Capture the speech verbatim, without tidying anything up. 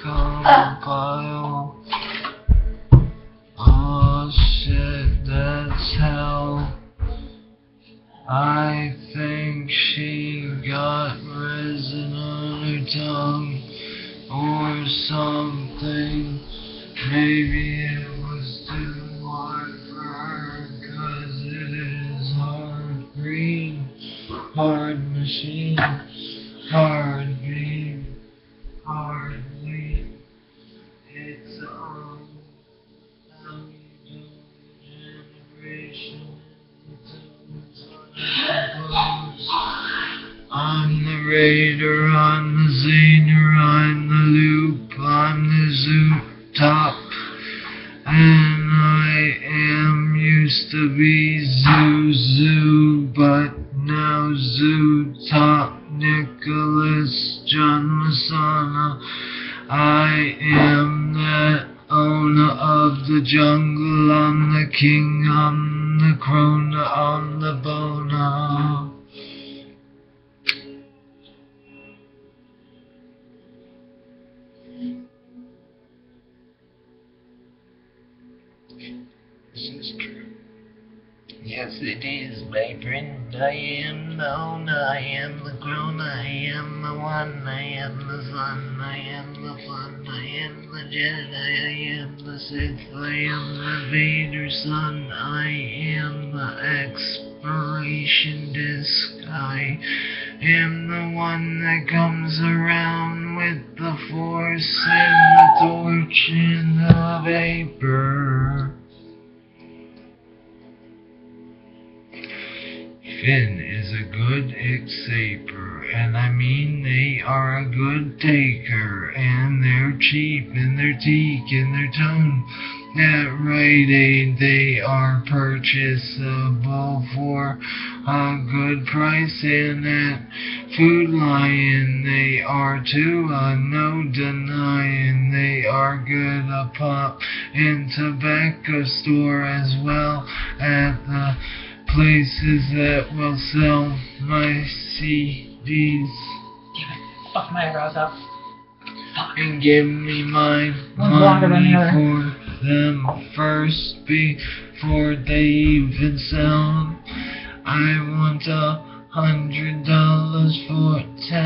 compile. Oh shit, that's hell. I think she got resin on her tongue or something. Maybe it was too hard for her, cause it is hard green, hard machine, hard beam, hard lead. It's on generation. I'm the raider, I'm the zaner, I'm the loop, I'm the zoot top, and I am used to be zoo zoo, but now zoo top, Nicholas John Messana. I am the owner of the jungle, I'm the king, I'm the crone, I'm the boner. This is true. Yes, it is, my friend. I am the owner, I am the crone, I am the one, I am the sun, I am the fun, I am the Jedi, I am the Sith, I am the Vader son, I am the expiration disc, I am the one that comes around with the force and the torch and the vapor. Finn is a good exaper, and I mean they are a good taker, and they're cheap in their teak and their tone. At Rite Aid they are purchasable for a good price, and at Food Lion they are too, uh, no denying they are good a pop in tobacco store as well at the places that will sell my C Ds. Damn it. Fuck my eyebrows up. Fuck. And give me my One's longer than money the other. for them first before they even sell. I want a hundred dollars for ten